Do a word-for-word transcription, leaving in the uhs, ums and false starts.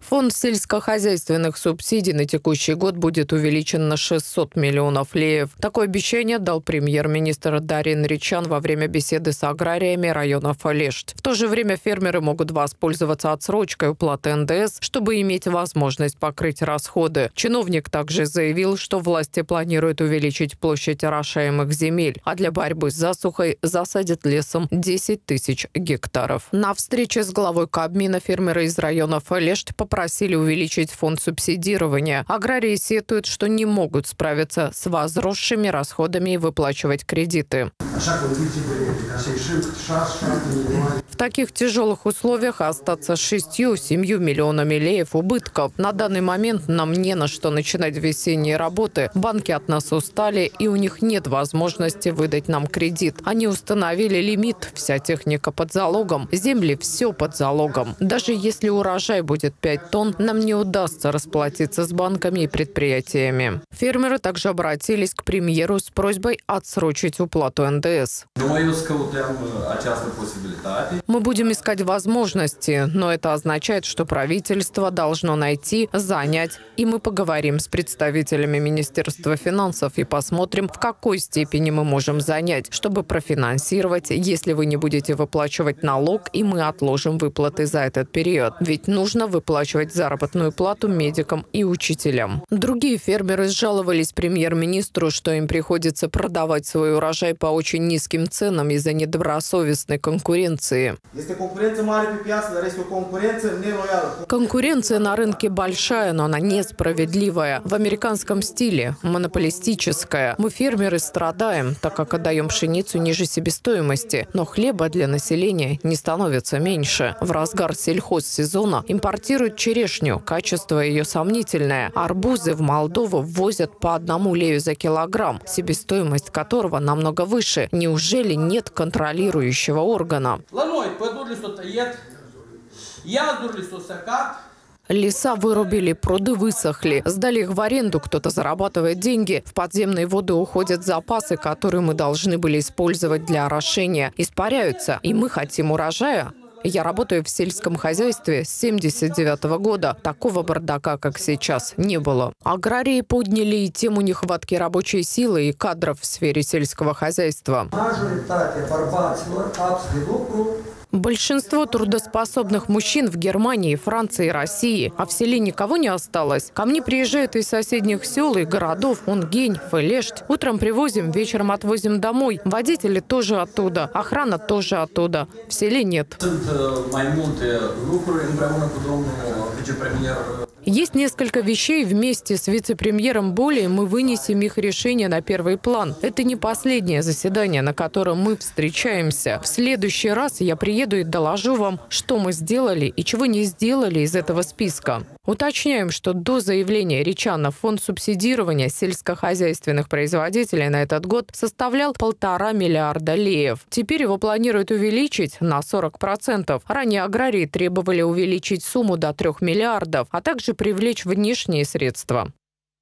Фонд сельскохозяйственных субсидий на текущий год будет увеличен на шестьсот миллионов леев. Такое обещание дал премьер-министр Дарин Ричан во время беседы с аграриями района Фалешт. В то же время фермеры могут воспользоваться отсрочкой уплаты эн дэ эс, чтобы иметь возможность покрыть расходы. Чиновник также заявил, что власти планируют увеличить площадь орошаемых земель, а для борьбы с засухой засадят лесом десять тысяч гектаров. На встрече с главой Кабмина фермеры из района Фалешт попросили Просили увеличить фонд субсидирования. Аграрии сетуют, что не могут справиться с возросшими расходами и выплачивать кредиты. В таких тяжелых условиях остаться с шестью-семью миллионами леев убытков. На данный момент нам не на что начинать весенние работы. Банки от нас устали, и у них нет возможности выдать нам кредит. Они установили лимит. Вся техника под залогом. Земли все под залогом. Даже если урожай будет пять тонн, нам не удастся расплатиться с банками и предприятиями. Фермеры также обратились к премьеру с просьбой отсрочить уплату эн дэ эс. Мы будем искать возможности, но это означает, что правительство должно найти, занять, и мы поговорим с представителями Министерства финансов и посмотрим, в какой степени мы можем занять, чтобы профинансировать, если вы не будете выплачивать налог, и мы отложим выплаты за этот период. Ведь нужно выплачивать заработную плату медикам и учителям. Другие фермеры жаловались премьер-министру, что им приходится продавать свой урожай по очень низким ценам из-за недобросовестной конкуренции. Конкуренция на рынке большая, но она несправедливая. В американском стиле, монополистическая. Мы, фермеры, страдаем, так как отдаем пшеницу ниже себестоимости. Но хлеба для населения не становится меньше. В разгар сельхозсезона импортируют черешню. Качество ее сомнительное. Арбузы в Молдову ввозят по одному лею за килограмм, себестоимость которого намного выше. Неужели нет контролирующего органа? Леса вырубили, пруды высохли, сдали их в аренду, кто-то зарабатывает деньги. В подземные воды уходят запасы, которые мы должны были использовать для орошения. Испаряются, и мы хотим урожая. Я работаю в сельском хозяйстве с семьдесят девятого года. Такого бардака, как сейчас, не было. Аграрии подняли и тему нехватки рабочей силы и кадров в сфере сельского хозяйства. Большинство трудоспособных мужчин в Германии, Франции и России, а в селе никого не осталось. Ко мне приезжают из соседних сел и городов Унгень, Фалешт. Утром привозим, вечером отвозим домой. Водители тоже оттуда, охрана тоже оттуда. В селе нет. Есть несколько вещей, вместе с вице-премьером Боли мы вынесем их решение на первый план. Это не последнее заседание, на котором мы встречаемся. В следующий раз я приеду и доложу вам, что мы сделали и чего не сделали из этого списка. Уточняем, что до заявления Ричана фонд субсидирования сельскохозяйственных производителей на этот год составлял полтора миллиарда леев. Теперь его планируют увеличить на сорок процентов. Ранее аграрии требовали увеличить сумму до трех миллиардов, а также привлечь внешние средства.